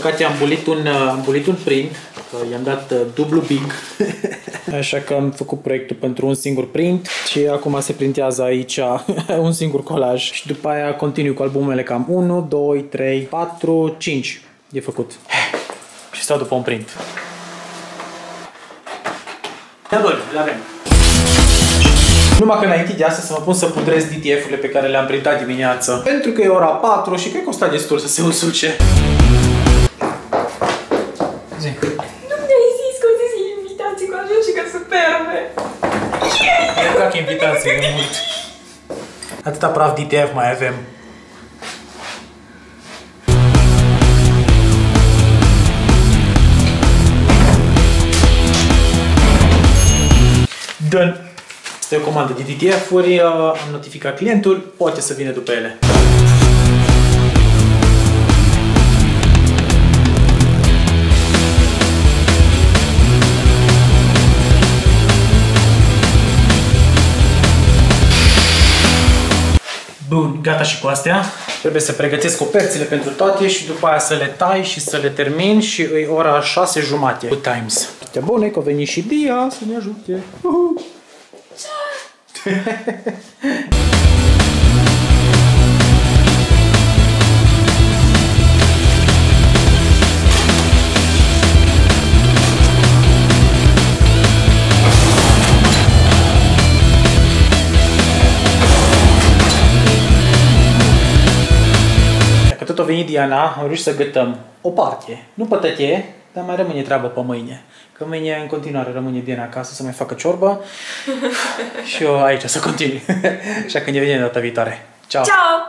păcate am bulit un print, că i-am dat dublu big. Așa că am făcut proiectul pentru un singur print și acum se printează aici un singur colaj. Și după aia continui cu albumele cam 1, 2, 3, 4, 5 e făcut. Și stau după un print. Le avem. Numai că înainte de asta să mă pun să pudrez DTF-urile pe care le-am printat dimineața. Pentru că e ora 4 și cred că o sta destul să se usuce. Zi. Nu mi-ai zis că o să zi invitații cu așa și că superbe. Mi-a plac invitații de mult. Atâta praf DTF mai avem. Done. Este o comandă de DTF-uri, am notificat clientul, poate să vină după ele. Bun, gata și cu astea. Trebuie să pregătesc coperțile pentru toate și după aia să le tai și să le termin și e ora 6:30 cu Times. Uite bune că a venit și Dia să ne ajute. Dacă tot a venit Diana, am reușit să gătăm o parte, nu pe tătie, dar mai rămâne treabă pe mâine. Că mâine în continuare rămâne Diana acasă să mai facă ciorbă și eu aici să continui. Așa că ne vedem data viitoare. Ciao! Ciao!